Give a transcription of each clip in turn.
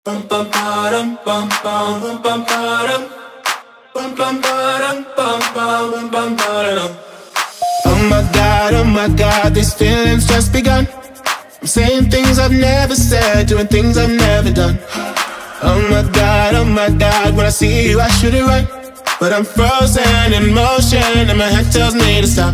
Bum bum ba-dum bum bum bum bum ba-dum bum bum ba-dum bum bum bum ba-dum. Oh my God, these feelings just begun. I'm saying things I've never said, doing things I've never done. Oh my God, when I see you I should it right, but I'm frozen in motion and my head tells me to stop,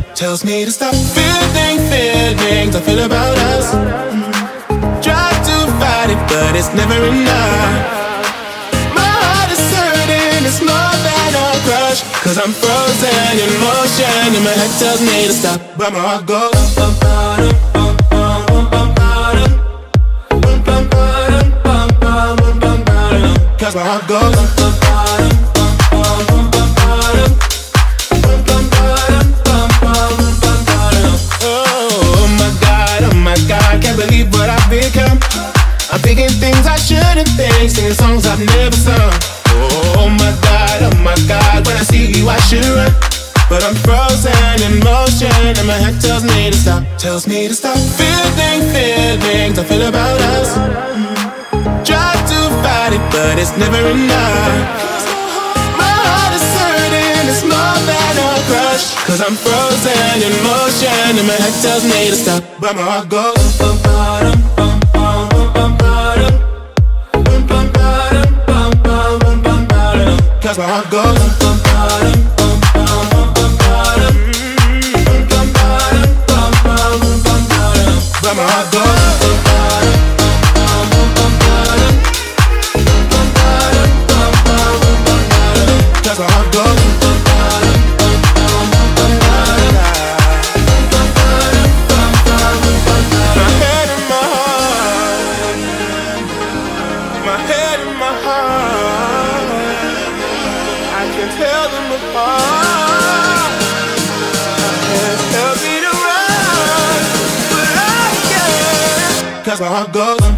feelings I feel about us. Try to fight it, but it's never enough. My heart is hurting, it's more than a crush, 'cause I'm frozen in motion and my head tells me to stop, but my heart goes bum bum bum bum bum bum bum bum bum bum bum bum, 'cause my heart goes bum bum bum bum bum bum bum bum bum bum. Oh my God, can't believe what I've become. I'm thinking things I shouldn't think, singing songs I've never sung. Oh my God, when I see you I should run, but I'm frozen in motion and my head tells me to stop, feelings I feel about us. Try to fight it, but it's never enough. My heart is hurting, it's more than a crush, 'cause I'm frozen in motion and my head tells me to stop, but my heart goes bum bum bum bum bum bum bum bum bum bum bum bum, 'cause my heart goes bum bum bum bum bum bum bum bum bum bum bum, but my heart goes bum bum bum bum bum bum bum bum, 'cause my heart goes bum bum bum bum bum bum. My head and my heart, my head and my heart, I can tell them apart. I can't help me to run, but I can't, 'cause my heart goes